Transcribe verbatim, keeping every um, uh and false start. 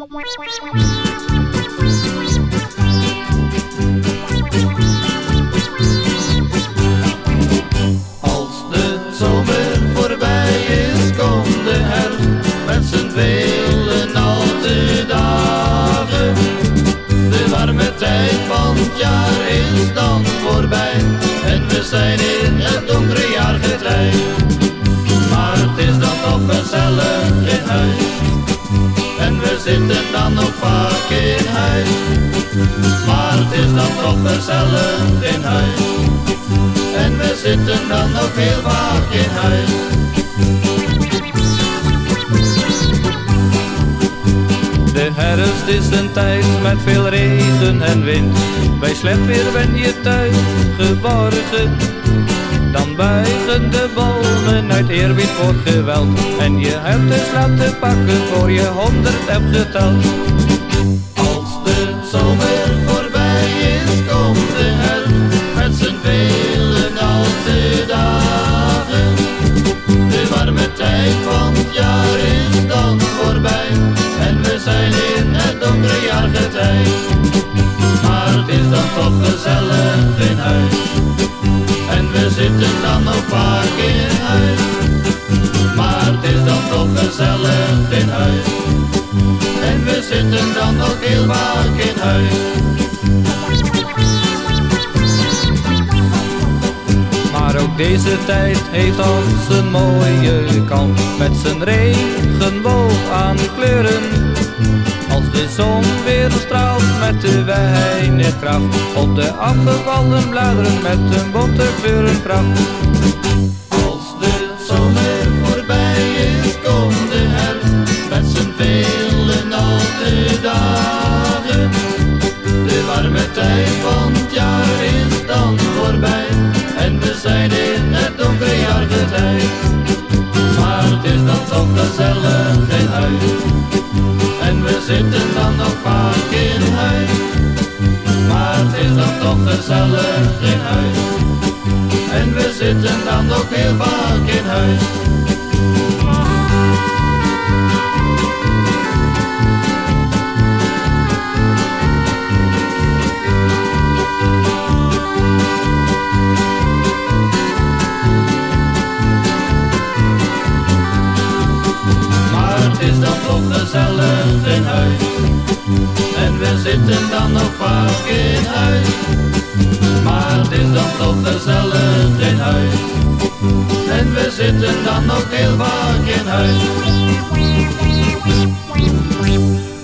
Als de zomer voorbij is, komt de herfst met zijn vele natte dagen. De warme tijd van het jaar is dan voorbij en we zijn in het donkere jaargetij. Maar het is dan toch gezellig in huis en we zitten dan nog vaak in huis. Maar het is dan toch gezellig in huis en we zitten dan nog heel vaak in huis. De herfst is een tijd met veel regen en wind. Bij slecht weer ben je thuis geborgen. Dan buigen de bomen uit eerbied voor geweld. En je hebt de slaap te pakken voor je honderd hebt geteld. Als de zomer voorbij is, komt de herfst met zijn vele natte dagen. De warme tijd van het jaar is dan voorbij en we zijn in het donkere jaargetij. Maar het is dan toch gezellig in huis en we zitten dan nog vaak in huis. Maar het is dan toch gezellig in huis en we zitten dan nog heel vaak in huis. Maar ook deze tijd heeft al zijn mooie kant, met zijn regenboog aan kleuren. Als de zon weer straalt met te weinig kracht, op de afgevallen bladeren met een bonte kleurenpracht. Als de zomer voorbij is, komt de herfst met zijn vele natte dagen. De warme tijd van het jaar is dan voorbij en we zijn in het donkere jaargetij. Maar het is dan toch gezellig in huis en we zitten dan nog vaak in huis. Maar het is dan toch gezellig in huis en we zitten dan nog heel vaak in huis. Het is dan toch gezellig in huis en we zitten dan nog vaak in huis. Maar het is dan toch gezellig in huis en we zitten dan nog heel vaak in huis.